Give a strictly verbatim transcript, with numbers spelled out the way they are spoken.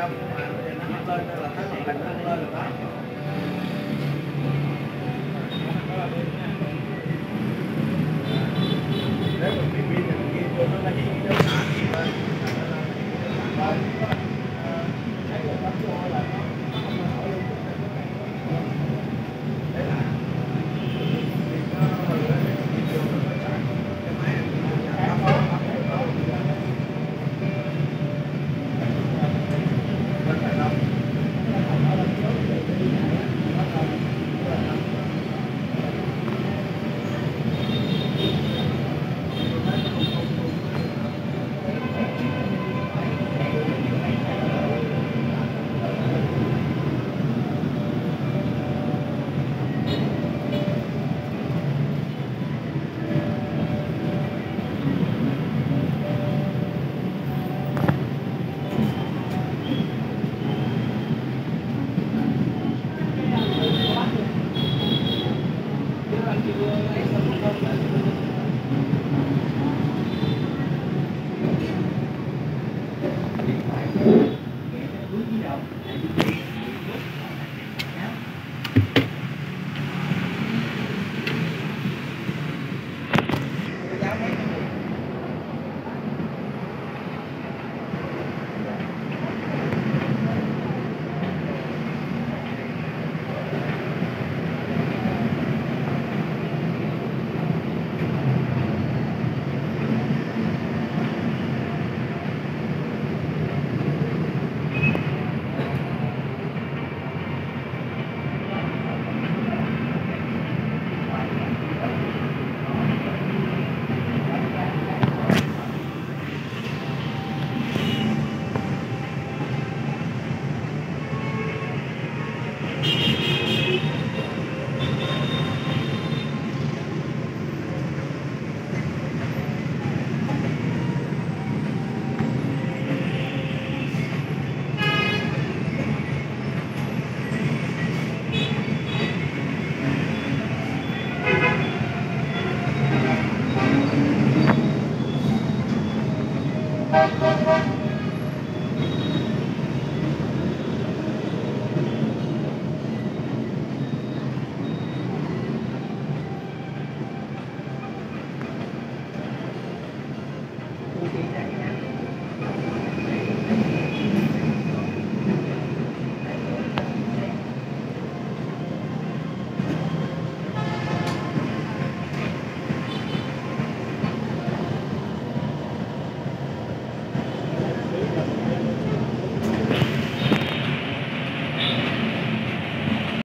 trong mà nó hất lên là thấy màn hình nó hất lên rồi đó. Nếu mình bị pin thì mình ghi vô nó là gì đâu mà gì lên. Rồi. Thấy rồi bấm vô là nó nó không nổi luôn. Đấy là nó hồi lên thì vô nó phải chạy cái máy này nó có có có rất là đông. Điện thoại, túi di động.